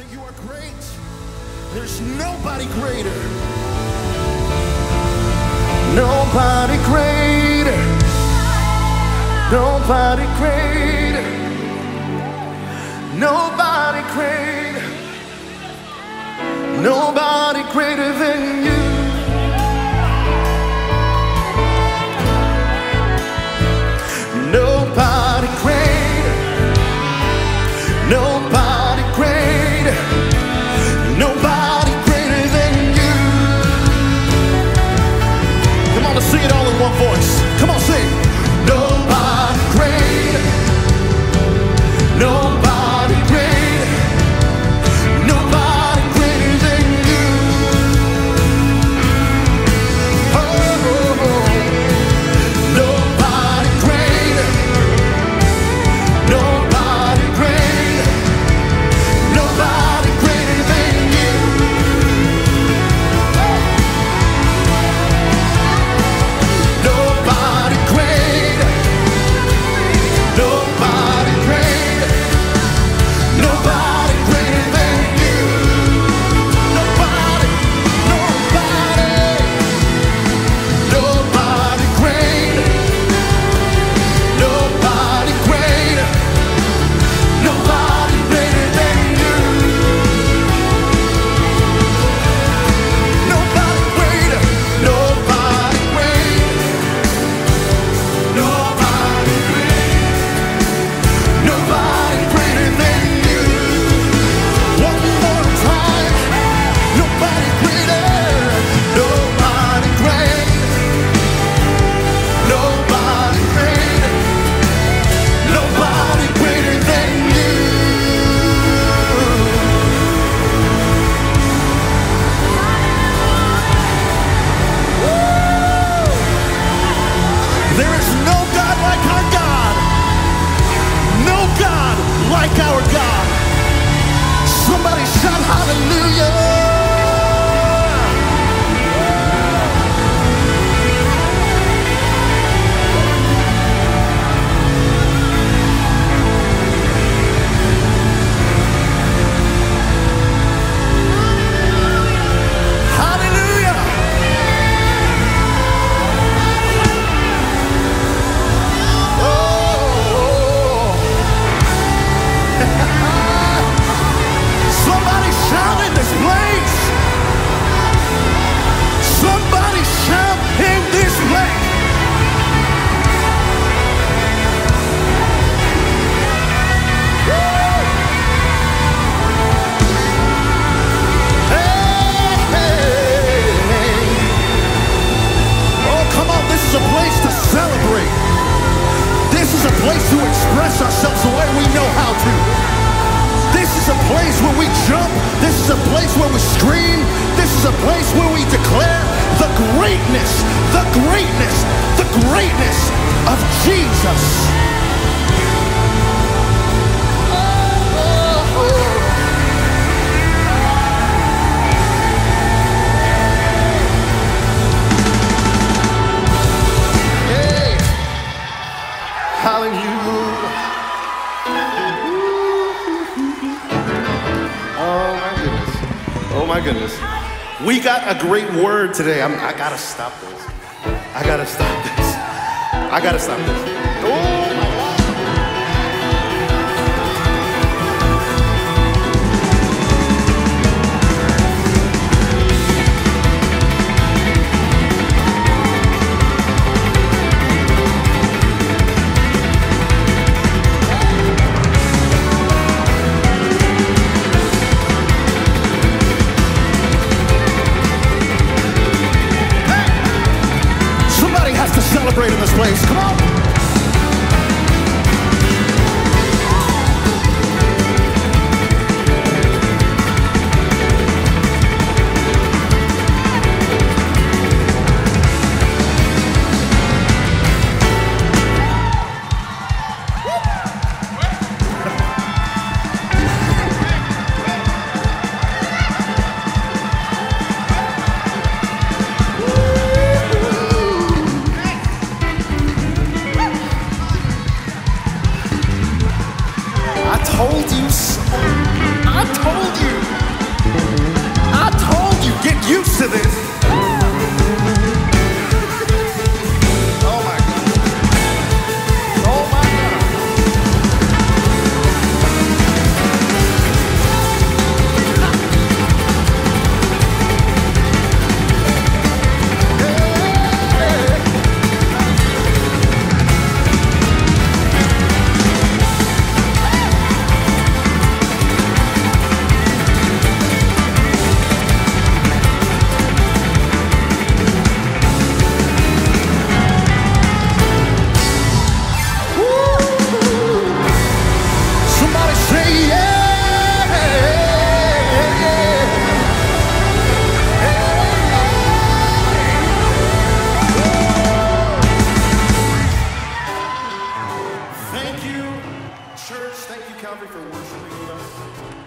that you are great. There's nobody greater. Nobody greater. Nobody greater. Nobody greater. Nobody greater than you. Nobody greater. Nobody greater. Nobody greater than you. Come on, let's sing it all in one voice. Come on, sing. Nobody greater. Nobody greater. Nobody greater than you. Oh, oh, oh. Nobody greater. Nobody greater. Nobody greater than you. Nobody greater. Nobody greater. Nobody greater than you. Nobody. Nobody greater. Nobody greater. Nobody greater than you. Nobody greater. Nobody greater. Nobody greater. Nobody greater than you. One more time. Nobody greater. Nobody greater. Nobody greater. Nobody greater than you. There is no God like our God. No God like our God. Somebody shout hallelujah. Hallelujah. Oh. Somebody shout in this place. Somebody shout in this place. Woo! Hey, hey, hey. Oh, come on, this is a place to celebrate. This is a place to express ourselves the way we know how to. This is a place where we jump. This is a place where we scream. This is a place where we declare the greatness, the greatness, the greatness of Jesus. Hey. Hallelujah. Oh my goodness. We got a great word today. I gotta stop this. I gotta stop this. I gotta stop this. Oh my God. Somebody has to celebrate in this place. Come on. told you so. I told you. to this. Oh my God. Oh my God. Somebody say yeah. Thank you, church. Thank you, Calvary, for worshiping with us.